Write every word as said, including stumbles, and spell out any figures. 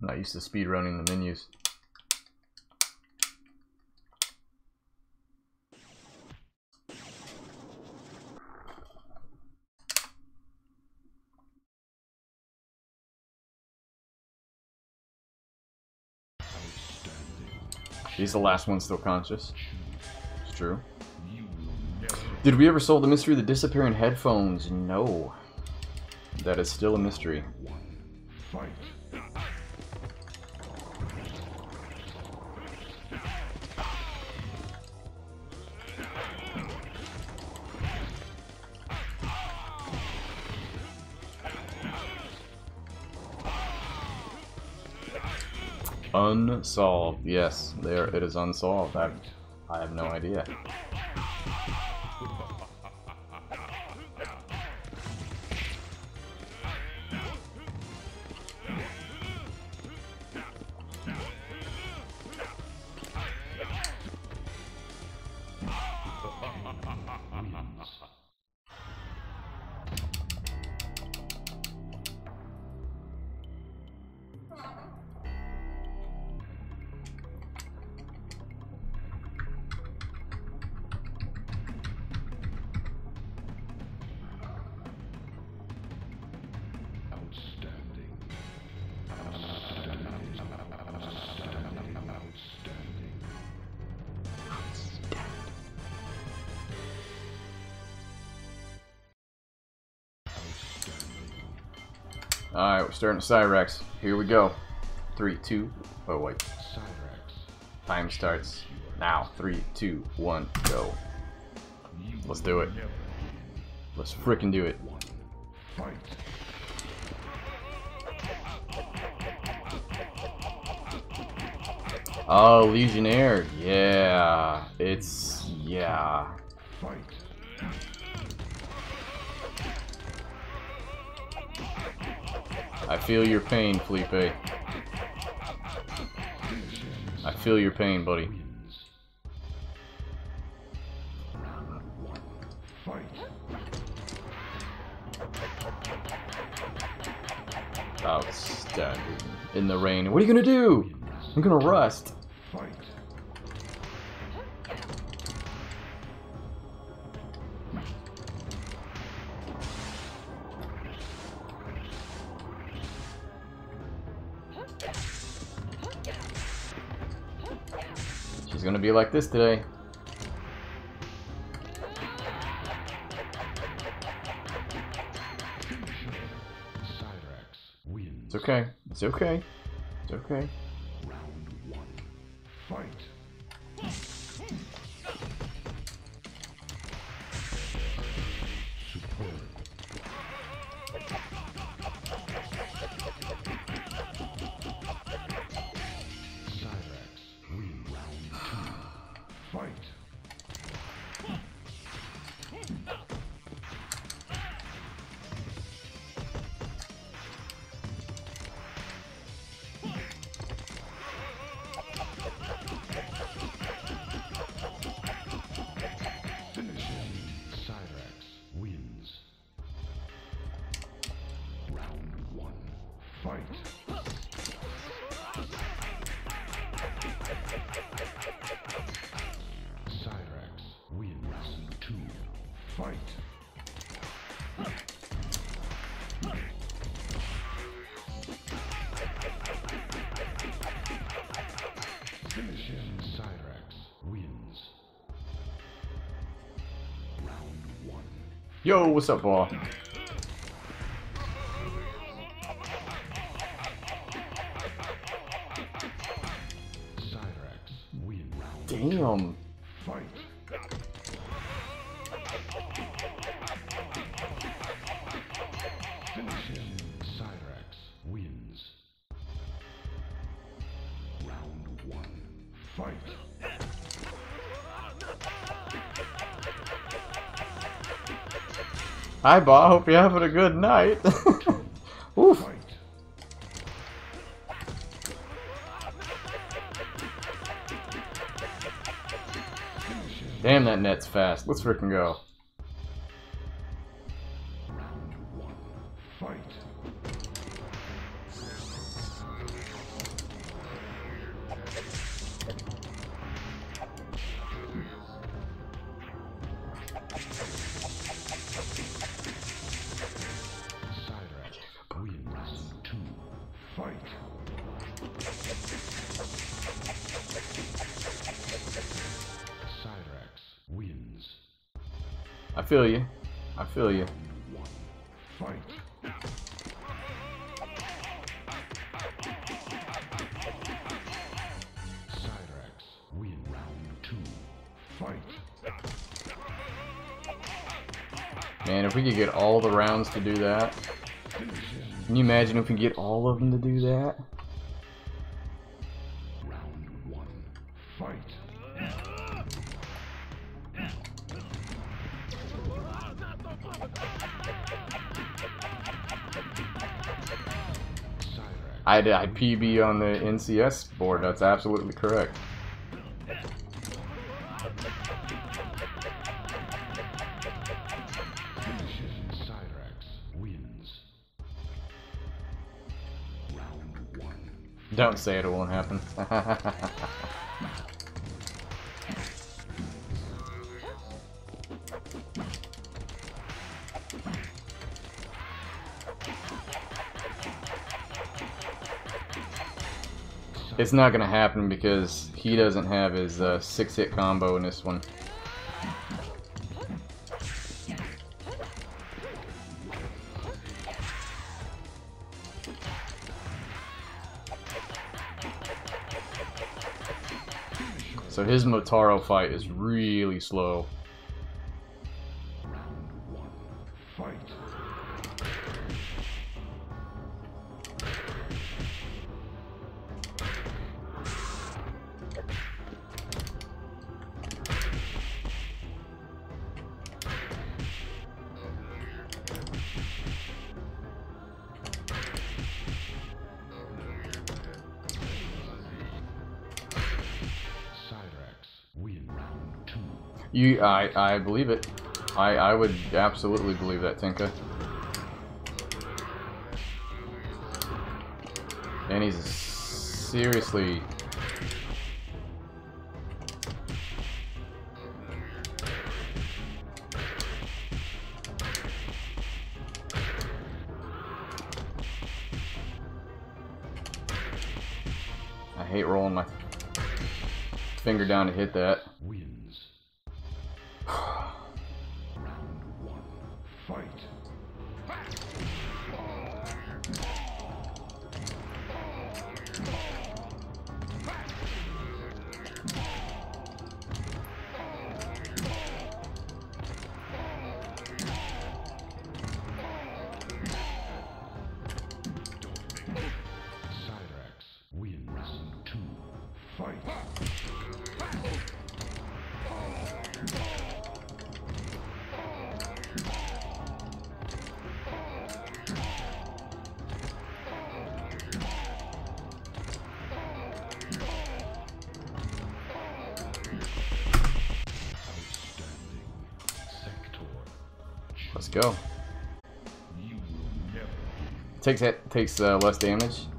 Not used to speedrunning the menus. He's the last one still conscious. It's true. Did we ever solve the mystery of the disappearing headphones? No. That is still a mystery. Fight. Unsolved. Yes, there it is unsolved. I, I have no idea. Alright, we're starting Cyrax. Here we go. Three, two, oh wait. Time starts now. Three, two, one, go. Let's do it. Let's frickin' do it. Oh, Legionnaire. Yeah. It's... yeah. I feel your pain, Felipe. I feel your pain, buddy. Outstanding. In the rain. What are you gonna do? I'm gonna rust. She's gonna be like this today. It's okay. It's okay. It's okay. Round one. Fight. Superb. Cyrax win round two. Fight. Cyrax win round two. Fight. Finish him. Cyrax wins. Round one. Yo, what's up, ball? Damn. Fight. Finish him. Cyrax wins. Round one. Fight. Hi, Ba. Hope you're having a good night. Oof. Fight. Damn, that net's fast. Let's frickin' go. Round one. Fight. I feel you. I feel you. Fight. Cyrax, win round two. Fight. Man, if we could get all the rounds to do that. Can you imagine if we get all of them to do that? Round one. Fight. I did I P B on the N C S board, that's absolutely correct. Cyrax wins. Round one. Don't say it, it won't happen. It's not gonna happen because he doesn't have his uh, six-hit combo in this one. So his Motaro fight is really slow. Round one. Fight. Win round two. You, I, I believe it. I, I would absolutely believe that, Tinka. And he's seriously. I hate rolling my finger down to hit that. Wins. Round one. Fight. Cyrax wins. Two. Fight. Let's go. You will never Takes it takes uh, less damage.